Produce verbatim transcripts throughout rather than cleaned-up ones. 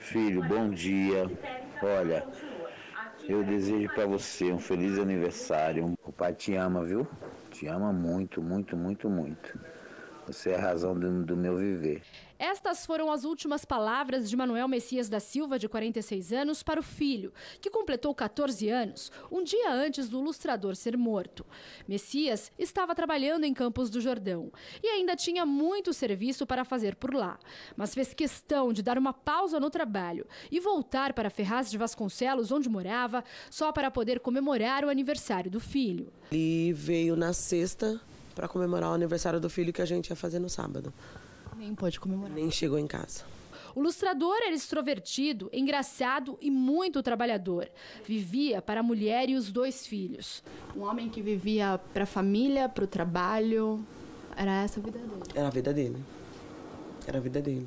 Filho, bom dia. Olha, eu desejo para você um feliz aniversário. O pai te ama, viu? Te ama muito, muito, muito, muito. Você é a razão do, do meu viver. Estas foram as últimas palavras de Manuel Messias da Silva, de quarenta e seis anos, para o filho, que completou quatorze anos, um dia antes do lustrador ser morto. Messias estava trabalhando em Campos do Jordão e ainda tinha muito serviço para fazer por lá, mas fez questão de dar uma pausa no trabalho e voltar para Ferraz de Vasconcelos, onde morava, só para poder comemorar o aniversário do filho. Ele veio na sexta para comemorar o aniversário do filho que a gente ia fazer no sábado. Nem pode comemorar. Nem chegou em casa. O lustrador era extrovertido, engraçado e muito trabalhador. Vivia para a mulher e os dois filhos. Um homem que vivia para a família, para o trabalho. Era essa a vida dele. Era a vida dele. Era a vida dele.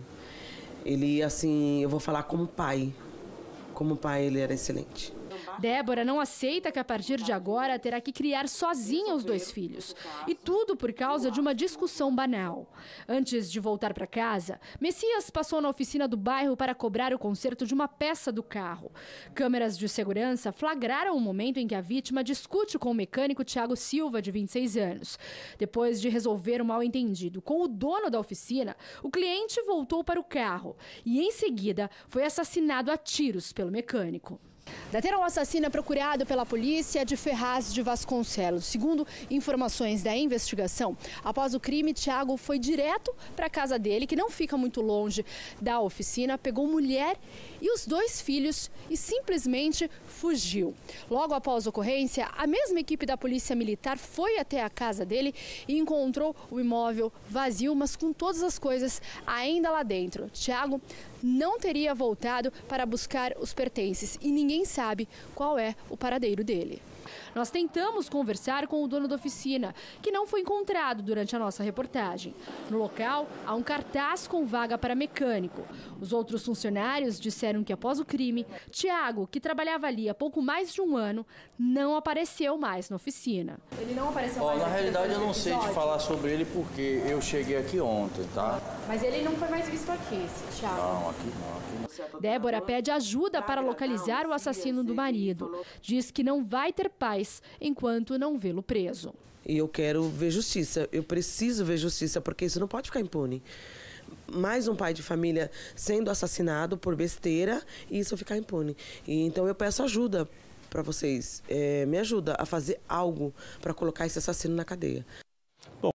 Ele, assim, eu vou falar como pai. Como pai, ele era excelente. Débora não aceita que a partir de agora terá que criar sozinha os dois filhos. E tudo por causa de uma discussão banal. Antes de voltar para casa, Messias passou na oficina do bairro para cobrar o conserto de uma peça do carro. Câmeras de segurança flagraram o momento em que a vítima discute com o mecânico Tiago Silva, de vinte e seis anos. Depois de resolver o mal-entendido com o dono da oficina, o cliente voltou para o carro e, em seguida, foi assassinado a tiros pelo mecânico. Deteram o assassino procurado pela polícia de Ferraz de Vasconcelos. Segundo informações da investigação, após o crime, Tiago foi direto para a casa dele, que não fica muito longe da oficina, pegou mulher e os dois filhos e simplesmente fugiu. Logo após a ocorrência, a mesma equipe da Polícia Militar foi até a casa dele e encontrou o imóvel vazio, mas com todas as coisas ainda lá dentro. Tiago não teria voltado para buscar os pertences e ninguém sabe qual é o paradeiro dele. Nós tentamos conversar com o dono da oficina, que não foi encontrado durante a nossa reportagem. No local, há um cartaz com vaga para mecânico. Os outros funcionários disseram que após o crime, Tiago, que trabalhava ali há pouco mais de um ano, não apareceu mais na oficina. Ele não apareceu Ó, mais na aqui realidade eu não sei episódio. te falar sobre ele porque eu cheguei aqui ontem, tá? Mas ele não foi mais visto aqui, esse Thiago. Não, aqui não, aqui não. Débora pede ajuda para localizar o assassino do marido. Diz que não vai ter paz enquanto não vê-lo preso. E eu quero ver justiça. Eu preciso ver justiça, porque isso não pode ficar impune. Mais um pai de família sendo assassinado por besteira e isso ficar impune. E então eu peço ajuda para vocês. É, me ajuda a fazer algo para colocar esse assassino na cadeia.